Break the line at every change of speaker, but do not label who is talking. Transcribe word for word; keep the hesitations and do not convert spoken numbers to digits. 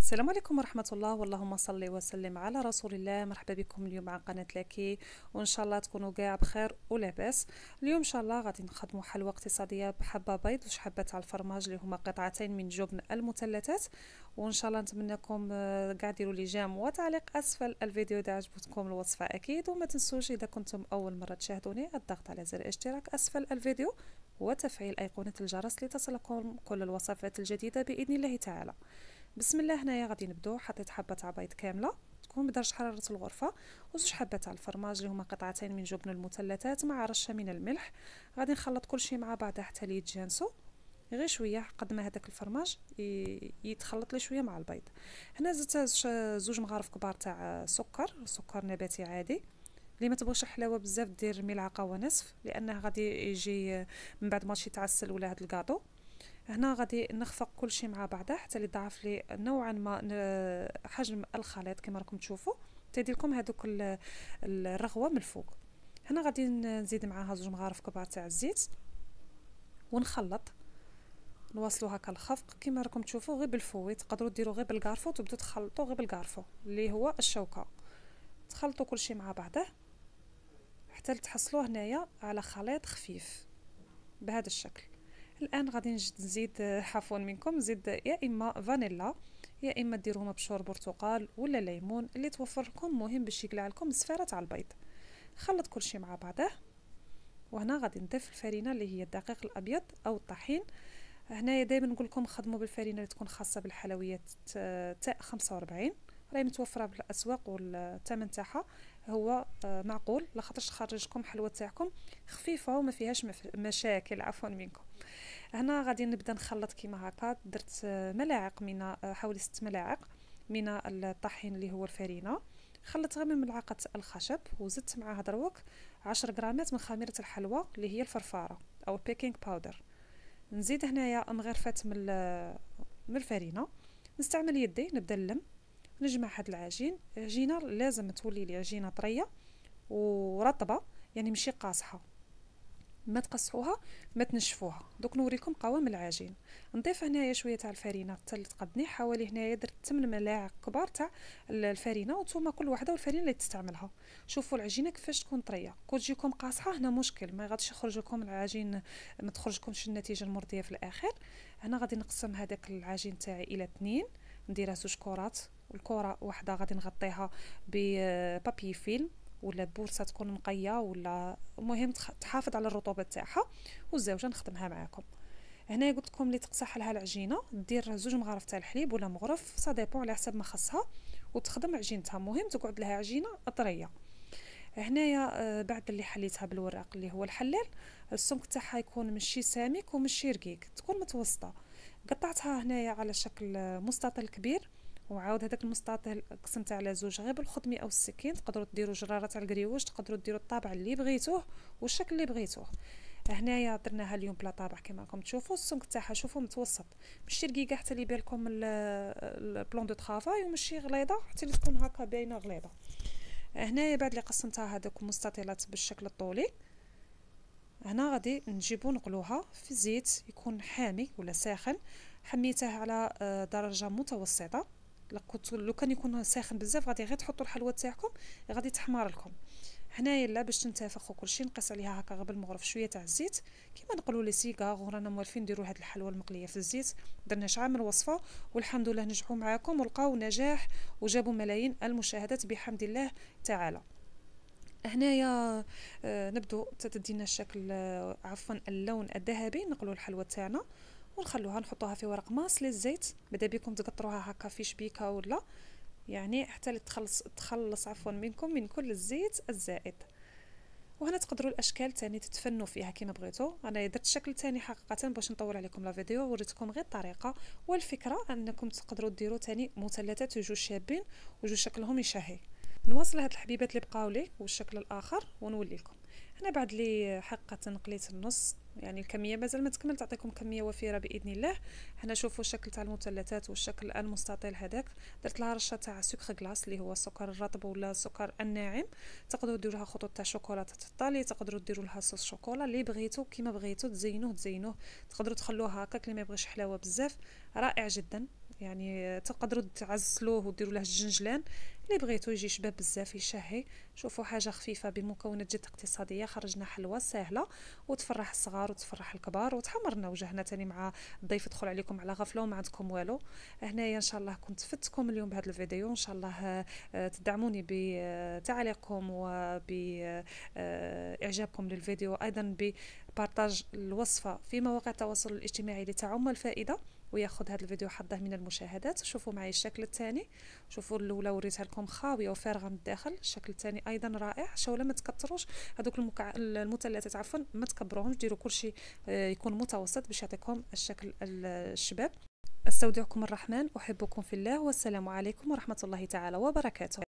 السلام عليكم ورحمة الله، واللهم صل وسلم على رسول الله. مرحبا بكم اليوم مع قناة لاكي، وإن شاء الله تكونوا كاع بخير ولاباس. اليوم إن شاء الله غادي نخدموا حلوى اقتصادية بحبة بيض وش حبة تاع الفرماج اللي هما قطعتين من جبن المثلثات. وإن شاء الله نتمنىكم آه، كاع ديروا لي جيم وتعليق أسفل الفيديو إذا عجبتكم الوصفة أكيد. وما تنسوش إذا كنتم أول مرة تشاهدوني الضغط على زر اشتراك أسفل الفيديو وتفعيل أيقونة الجرس لتصلكم كل الوصفات الجديدة بإذن الله تعالى. بسم الله. هنايا غادي نبداو. حطيت حبه تاع بيض كامله تكون بدرجه حراره الغرفه، وزوج حبات تاع الفرماج اللي هما قطعتين من جبن المثلثات مع رشه من الملح. غادي نخلط كل شيء مع بعضه حتى ليتجانسوا غير شويه قد ما هذاك الفرماج يتخلط لي شويه مع البيض. هنا زدت زوج مغارف كبار تاع سكر، سكر نباتي عادي. اللي ما تبغوش الحلاوه بزاف دير ملعقه ونصف، لانه غادي يجي من بعد ما شي تعسل ولا هذا الكاطو. هنا غادي نخفق كل شيء مع بعضه حتى اللي ضعف لي نوعا ما حجم الخليط كما راكم تشوفوا. تدير لكم هذوك الرغوه من الفوق. هنا غادي نزيد معاها زوج مغارف كبار تاع الزيت ونخلط، نواصلوا هكا الخفق كما راكم تشوفوا غير بالفوي. تقدروا ديروا غير بالكارفو، تبداو تخلطوا غير بالكارفو اللي هو الشوكه. تخلطوا كل شيء مع بعضه حتى تحصلوا هنايا على خليط خفيف بهذا الشكل. الان غادي نزيد عفوا منكم نزيد يا اما فانيلا يا اما ديروه مبشور برتقال ولا ليمون اللي توفر لكم، مهم باش يقلع لكم الزفاره تاع البيض. خلط كل شيء مع بعضه. وهنا غادي نضيف الفرينه اللي هي الدقيق الابيض او الطحين. هنايا دائما نقول لكم خدموا بالفرينه اللي تكون خاصه بالحلويات تاء خمسة وأربعين، راهي متوفره بالاسواق والثمن تاعها هو معقول، لاخاطرش تخرج لكم حلوه تاعكم خفيفه وما فيهاش مشاكل عفوا منكم. هنا غادي نبدا نخلط كيما هكا. درت ملاعق من حوالي ست ملاعق من الطحين اللي هو الفرينه. خلطت غير من ملعقه الخشب وزدت معها دروك عشر غرامات من خميره الحلوى اللي هي الفرفاره او البيكينغ باودر. نزيد هنايا مغرفات من من الفرينه. نستعمل يدي نبدا نلم نجمع هاد العجين. عجينه لازم تولي لي عجينه طريه ورطبه، يعني ماشي قاصحه، ما تقصحوها ما تنشفوها. دوك نوريكم قوام العجين. نضيف هنايا شويه تاع الفرينه حتى اللي تقدني. حوالي هنايا درت ثمانية ملاعق كبار تاع الفرينه، وانتم كل وحده والفرينه اللي تستعملها. شوفوا العجينه كيفاش تكون طريه. كون تجيكم قاصحه هنا مشكل، ما غاديش يخرج لكم العجين، ما تخرجكم النتيجه المرضيه في الاخر. هنا غادي نقسم هذاك العجين تاعي الى اثنين، نديرها زوج كرات. الكره واحده غادي نغطيها ببابي فيلم ولا بورصه تكون نقيه، ولا المهم تحافظ على الرطوبه تاعها، والزوجه نخدمها معكم. هنا قلت لكم اللي تقصح لها العجينه دير زوج مغارف تاع الحليب ولا مغرف، سا ديبون على حسب ما خصها، وتخدم عجينتها. مهم تقعد لها عجينه طريه. هنايا بعد اللي حليتها بالوراق اللي هو الحلال، السمك تاعها يكون ماشي سامك وماشي رقيق، تكون متوسطه. قطعتها هنايا على شكل مستطيل كبير، وعاود هذاك المستطيل قسمته على زوج غير بالخدمي او السكين. تقدروا ديروا جراره تاع الكريوش، تقدروا ديروا الطابع اللي بغيتوه والشكل اللي بغيتوه. هنايا درناها اليوم بلا طابع كما راكم تشوفوا. السمك تاعها شوفوا متوسط، ماشي رقيقه حتى اللي يبان لكم البلون دو طرافاي، وماشي غليظه حتى اللي تكون هكا باينه غليظه. هنايا بعد اللي قسمتها هذوك المستطيلات بالشكل الطولي، هنا غادي نجيبو نقلوها في زيت يكون حامي ولا ساخن. حميته على درجه متوسطه. لو كان يكون ساخن بزاف غادي غير تحطوا الحلوى تاعكم غادي تحمر لكم. هنايا لا باش تنتفخ وكل شيء نقص عليها هكا غير بالمغرف شويه تاع الزيت كيما نقولوا لي سيغار. ورانا موالفين نديروا هاد الحلوى المقليه في الزيت. درنا شحال من وصفه والحمد لله نجحوا معاكم ولقاو نجاح وجابوا ملايين المشاهدات بحمد الله تعالى. هنايا آه نبدو تدينا الشكل آه عفوا اللون الذهبي. نقلوا الحلوى تاعنا ونخلوها نحطوها في ورق ماس للزيت. بدا بكم تقطروها هكا في شبيكه ولا يعني حتى تخلص تخلص عفوا منكم من كل الزيت الزائد. وهنا تقدروا الاشكال تاني تتفنوا فيها كما بغيتوا. انا درت شكل تاني حقيقه باش نطول عليكم لا فيديو، وريتكم غير الطريقه والفكره انكم تقدروا ديروا تاني مثلثات وجوج شابين وجوج شكلهم يشهي. نواصل هاد الحبيبات اللي بقاو لي والشكل الاخر ونولي لكم. هنا بعد لي حقا قليت النص، يعني الكميه مازال ما تكمل، تعطيكم كميه وفيره باذن الله. هنا شوفوا الشكل تاع المثلثات والشكل المستطيل هذاك. درت لها رشه تاع سكر غلاس اللي هو السكر الرطب ولا السكر الناعم. تقدروا ديروا لها خطوط تاع شوكولاته الطالي، تقدروا ديروا لها صوص شوكولا اللي بغيتو كيما بغيتو تزينوه تزينوه. تقدروا تخلوها هكا اللي ما يبغيش حلاوه بزاف، رائع جدا. يعني تقدروا تعزلوه وديروا له الجنجلان اللي بغيتو يجي شباب بزاف يشهي. شوفوا حاجه خفيفه بمكونات جد اقتصاديه، خرجنا حلوه سهله وتفرح الصغار وتفرح الكبار، وتحمرنا وجهنا تاني مع الضيف يدخل عليكم على غفله وما عندكم والو. هنايا ان شاء الله كنت فدتكم اليوم بهذا الفيديو، ان شاء الله تدعموني بتعليقكم وباعجابكم للفيديو، ايضا ببارطاج الوصفه في مواقع التواصل الاجتماعي لتعم الفائده وياخذ هذا الفيديو حظه من المشاهدات. شوفوا معي الشكل الثاني، شوفوا الاولى وريتها لكم خاويه وفارغه من الداخل، الشكل الثاني ايضا رائع. شوله ما تكثروش هذوك المكع... المثلثات عفوا ما تكبروهمش، ديروا كل شيء يكون متوسط باش يعطيكم الشكل الشباب. استودعكم الرحمن، احبكم في الله، والسلام عليكم ورحمه الله تعالى وبركاته.